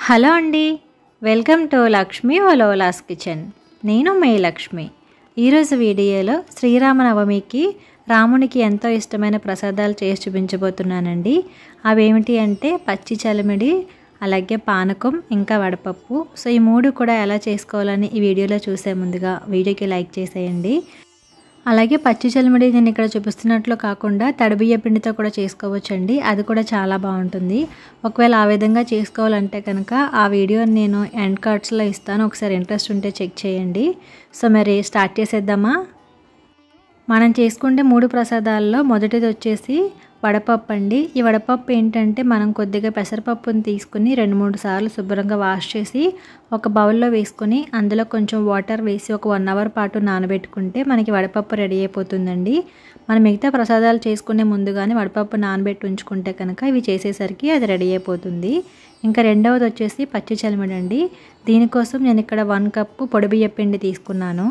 Hello అండి, welcome to Lakshmi వలోలాస్ kitchen. నేను మే లక్ష్మి. ఈరోజు వీడియోలో శ్రీరామనవమికి రామునికి ఎంతో ఇష్టమైన ప్రసాదాలు చేసి చూపించబోతున్నానండి. అవేమిటి అంటే పచ్చి చలిమిడి, అలాగే పానకం, ఇంకా వడపప్పు. సో ఈ మూడు కూడా ఎలా చేసుకోవాలని ఈ వీడియోలో చూసే ముందుగా వీడియోకి లైక్ చేసేయండి. అలాగే పచ్చి చలిమిడి నేను ఇక్కడ చూపిస్తున్నట్లు కాకుండా తడిబియ్య పిండితో కూడా చేసుకోవచ్చండి. అది కూడా చాలా బాగుంటుంది. ఒకవేళ ఆ విధంగా చేసుకోవాలంటే కనుక ఆ వీడియోని నేను ఎండ్ కార్డ్స్లో ఇస్తాను, ఒకసారి ఇంట్రెస్ట్ ఉంటే చెక్ చేయండి. సో మరి స్టార్ట్ చేసేద్దామా? మనం చేసుకుంటే మూడు ప్రసాదాల్లో మొదటిది వచ్చేసి వడపప్పు అండి. ఈ వడపప్పు ఏంటంటే మనం కొద్దిగా పెసరపప్పుని తీసుకుని 2-3 సార్లు శుభ్రంగా వాష్ చేసి ఒక బౌల్లో వేసుకొని అందులో కొంచెం వాటర్ వేసి ఒక 1 అవర్ పాటు నానబెట్టుకుంటే మనకి వడపప్పు రెడీ అయిపోతుందండి. మనం మిగతా ప్రసాదాలు చేసుకునే ముందుగానే వడపప్పు నానబెట్టి ఉంచుకుంటే కనుక ఇవి చేసేసరికి అది రెడీ అయిపోతుంది. ఇంకా రెండవది వచ్చేసి పచ్చి చలిమిడి అండి. దీనికోసం నేను ఇక్కడ 1 కప్పు పొడి బియ్య పిండి తీసుకున్నాను.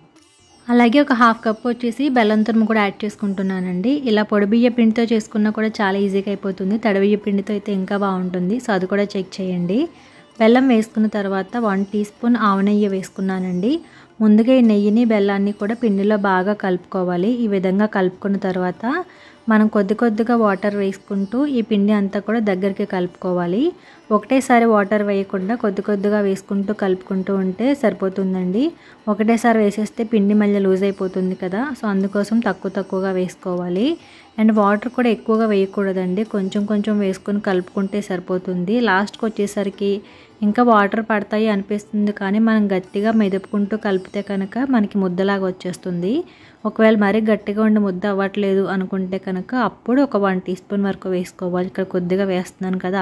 అలాగే ఒక 1/2 కప్పు వచ్చేసి బెల్లం తురుము కూడా యాడ్ చేసుకుంటున్నానండి. ఇలా పొడి బియ్య పిండితో చేసుకున్నా కూడా చాలా ఈజీగా అయిపోతుంది. తడి బియ్య పిండితో అయితే ఇంకా బాగుంటుంది. సో అది కూడా చెక్ చేయండి. బెల్లం వేసుకున్న తర్వాత 1 టీ స్పూన్ ఆవు నెయ్యి వేసుకున్నానండి. ముందుగా ఈ నెయ్యిని బెల్లాన్ని కూడా పిండిలో బాగా కలుపుకోవాలి. ఈ విధంగా కలుపుకున్న తర్వాత మనం కొద్దిగా వాటర్ వేసుకుంటూ ఈ పిండి అంతా కూడా దగ్గరికి కలుపుకోవాలి. ఒకటేసారి వాటర్ వేయకుండా కొద్దిగా వేసుకుంటూ కలుపుకుంటూ ఉంటే సరిపోతుందండి. ఒకటేసారి వేసేస్తే పిండి మళ్ళీ లూజ్ అయిపోతుంది కదా. సో అందుకోసం తక్కువగా వేసుకోవాలి. అండ్ వాటర్ కూడా ఎక్కువగా వేయకూడదండి. కొంచెం వేసుకొని కలుపుకుంటే సరిపోతుంది. లాస్ట్కి వచ్చేసరికి ఇంకా వాటర్ పడతాయి అనిపిస్తుంది, కానీ మనం గట్టిగా మెదుపుకుంటూ కలిపితే కనుక మనకి ముద్దలాగా వచ్చేస్తుంది. ఒకవేళ మరీ గట్టిగా ఉండి ముద్ద అవ్వట్లేదు అనుకుంటే కనుక అప్పుడు ఒక 1 టీ స్పూన్ వరకు వేసుకోవాలి. ఇక్కడ కొద్దిగా వేస్తున్నాను కదా,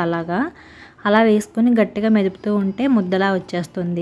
అలా వేసుకొని గట్టిగా మెదుపుతూ ఉంటే ముద్దలా వచ్చేస్తుంది.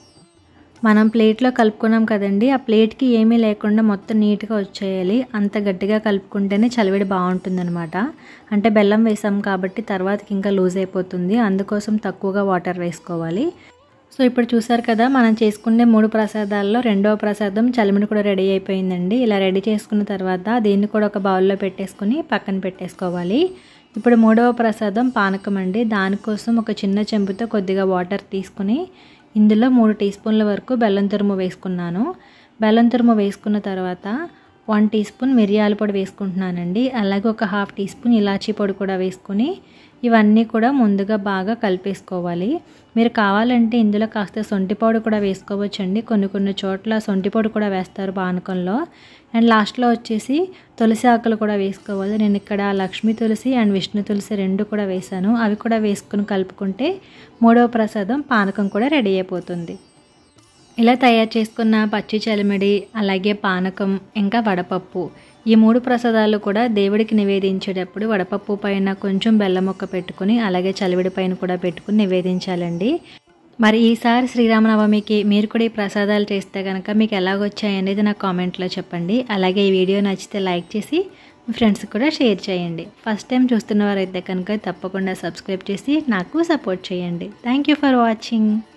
మనం ప్లేట్లో కలుపుకున్నాం కదండి, ఆ ప్లేట్కి ఏమీ లేకుండా మొత్తం నీట్గా వచ్చేయాలి. అంత గట్టిగా కలుపుకుంటేనే చలివిడి బాగుంటుందన్నమాట. అంటే బెల్లం వేసాం కాబట్టి తర్వాతకి ఇంకా లూజ్ అయిపోతుంది. అందుకోసం తక్కువగా వాటర్ వేసుకోవాలి. సో ఇప్పుడు చూసారు కదా, మనం చేసుకునే 3 ప్రసాదాల్లో రెండవ ప్రసాదం చలిమిడి కూడా రెడీ అయిపోయిందండి. ఇలా రెడీ చేసుకున్న తర్వాత దీన్ని కూడా ఒక బౌల్లో పెట్టేసుకుని పక్కన పెట్టేసుకోవాలి. ఇప్పుడు మూడవ ప్రసాదం పానకం అండి. దానికోసం ఒక చిన్న చెంబుతో కొద్దిగా వాటర్ తీసుకుని ఇందులో 3 టీ స్పూన్ల వరకు బెల్లం తురుము వేసుకున్నాను. బెల్లం తురుము వేసుకున్న తర్వాత 1 టీ స్పూన్ మిరియాల పొడి వేసుకుంటున్నానండి. అలాగే ఒక 1/2 టీ స్పూన్ ఇలాచీ పొడి కూడా వేసుకుని ఇవన్నీ కూడా ముందుగా బాగా కలిపేసుకోవాలి. మీరు కావాలంటే ఇందులో కాస్త సొంటి పొడి కూడా వేసుకోవచ్చండి. కొన్ని చోట్ల సొంటి పొడి కూడా వేస్తారు పానకంలో. అండ్ లాస్ట్లో వచ్చేసి తులసి ఆకులు కూడా వేసుకోవాలి. నేను ఇక్కడ లక్ష్మీ తులసి అండ్ విష్ణు తులసి 2 కూడా వేసాను. అవి కూడా వేసుకుని కలుపుకుంటే మూడవ ప్రసాదం పానకం కూడా రెడీ అయిపోతుంది. ఇలా తయారు చేసుకున్న పచ్చి చలిమిడి, అలాగే పానకం, ఇంకా వడపప్పు, ఈ 3 ప్రసాదాలు కూడా దేవుడికి నివేదించేటప్పుడు వడపప్పు పైన కొంచెం బెల్లం ముక్క పెట్టుకుని అలాగే చలివిడి పైన కూడా పెట్టుకుని నివేదించాలండి. మరి ఈసారి శ్రీరామనవమికి మీరు కూడా ఈ ప్రసాదాలు చేస్తే కనుక మీకు ఎలాగొచ్చాయి అనేది నాకు కామెంట్లో చెప్పండి. అలాగే ఈ వీడియో నచ్చితే లైక్ చేసి మీ ఫ్రెండ్స్కి కూడా షేర్ చేయండి. ఫస్ట్ టైం చూస్తున్న వారైతే కనుక తప్పకుండా సబ్స్క్రైబ్ చేసి నాకు సపోర్ట్ చేయండి. Thank you for watching.